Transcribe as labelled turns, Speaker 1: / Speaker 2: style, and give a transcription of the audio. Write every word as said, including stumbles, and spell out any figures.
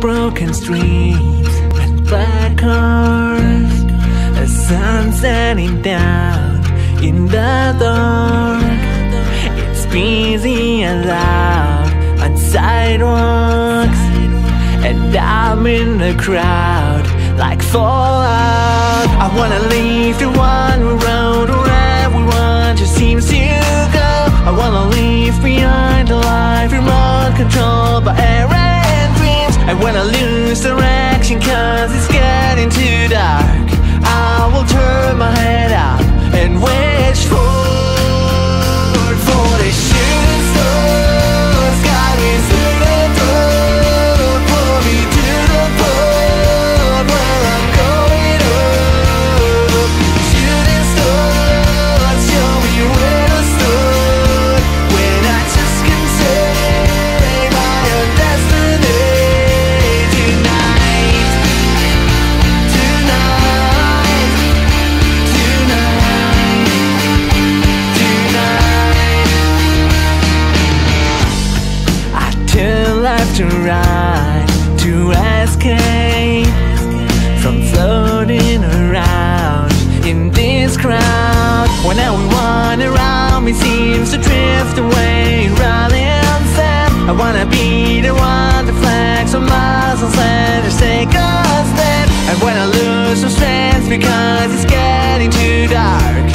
Speaker 1: broken streets and black cars, a sun setting down in the dark. It's busy and loud on sidewalks, and I'm in the crowd like fallout. I wanna leave the one who rode where everyone just seems to go. I wanna leave behind a life remote controlled by air and dreams. I wanna lose direction cause it's getting too dark. I will turn my head up and wish forward for the shooting stars. Guide me through the road, pull me to the point where I'm going up. Shooting stars, show me where to start when I just can't say my own destiny. Tonight, tonight, tonight, tonight. I turn left to right to escape from floating around in this crowd. When everyone around me seems to drift away rather unsaid, I wanna be the one that flags on muscles and just take a step. And when I lose some strength because it's getting too dark,